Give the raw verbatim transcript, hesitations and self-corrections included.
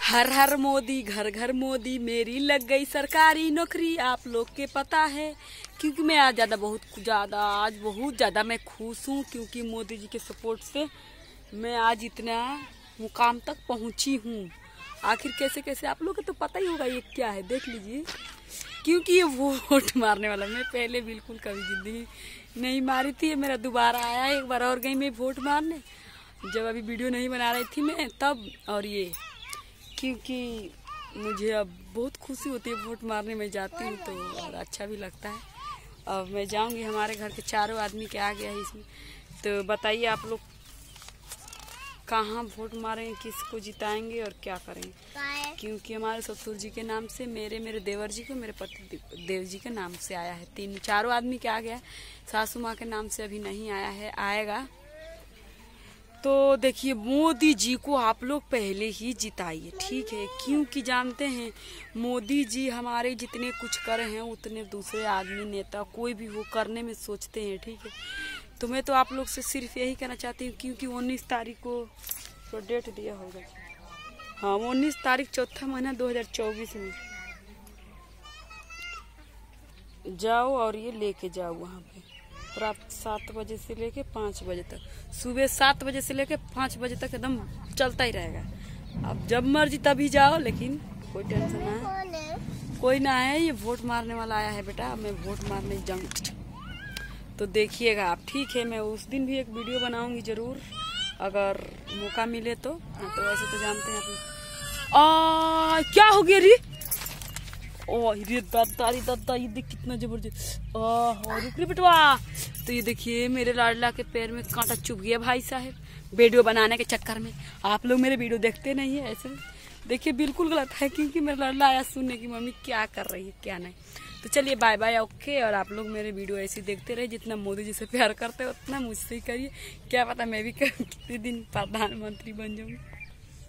हर हर मोदी, घर घर मोदी, मेरी लग गई सरकारी नौकरी। आप लोग के पता है, क्योंकि मैं आज ज़्यादा बहुत ज़्यादा आज बहुत ज़्यादा मैं खुश हूँ, क्योंकि मोदी जी के सपोर्ट से मैं आज इतना मुकाम तक पहुँची हूँ। आखिर कैसे कैसे आप लोग को तो पता ही होगा ये क्या है, देख लीजिए। क्योंकि ये वोट मारने वाला, मैं पहले बिल्कुल कभी जिंदगी नहीं मारी थी। मेरा दोबारा आया, एक बार और गई मैं वोट मारने, जब अभी वीडियो नहीं बना रही थी मैं तब। और ये क्योंकि मुझे अब बहुत खुशी होती है वोट मारने में जाती हूँ तो, और अच्छा भी लगता है। अब मैं जाऊँगी, हमारे घर के चारों आदमी के आ गया है इसमें। तो बताइए आप लोग कहाँ वोट मारेंगे, किसको जिताएंगे और क्या करेंगे। क्योंकि हमारे ससुर जी के नाम से, मेरे मेरे देवर जी को, मेरे पति देव जी के नाम से आया है। तीन चारों आदमी के आ गया है, सासू माँ के नाम से अभी नहीं आया है, आएगा। तो देखिए, मोदी जी को आप लोग पहले ही जिताइए, ठीक है। क्योंकि जानते हैं मोदी जी हमारे जितने कुछ करे हैं उतने दूसरे आदमी नेता कोई भी वो करने में सोचते हैं, ठीक है। तो मैं तो आप लोग से सिर्फ यही कहना चाहती हूँ, क्योंकि उन्नीस तारीख को तो डेट दिया होगा, हाँ उन्नीस तारीख चौथा महीना दो हजार चौबीस में जाओ और ये लेके जाओ वहाँ पे रात सात बजे से लेके पाँच बजे तक, सुबह सात बजे से लेके पाँच बजे तक एकदम चलता ही रहेगा। अब जब मर्जी तभी जाओ, लेकिन कोई टेंशन ना है, कोई ना है। ये वोट मारने वाला आया है बेटा, मैं वोट मारने जाऊँ तो देखिएगा आप, ठीक है। मैं उस दिन भी एक वीडियो बनाऊंगी जरूर, अगर मौका मिले तो। तो वैसे तो जानते हैं आप आ क्या हो गया रे, ओ रे दादा रे दादा, ये देख कितना जबरदस्त। ओह रुक रे बेटवा। तो ये देखिए मेरे लाडला के पैर में कांटा चुभ गया भाई साहब, वीडियो बनाने के चक्कर में। आप लोग मेरे वीडियो देखते नहीं है ऐसे, देखिए बिल्कुल गलत है, क्योंकि मेरा लाडला आया सुनने की मम्मी क्या कर रही है क्या नहीं। तो चलिए बाय बाय, ओके। और आप लोग मेरे वीडियो ऐसे देखते रहे, जितना मोदी जी से प्यार करते हो उतना मुझसे ही करिए। क्या पता मैं भी किसी दिन प्रधानमंत्री बन जाऊँ।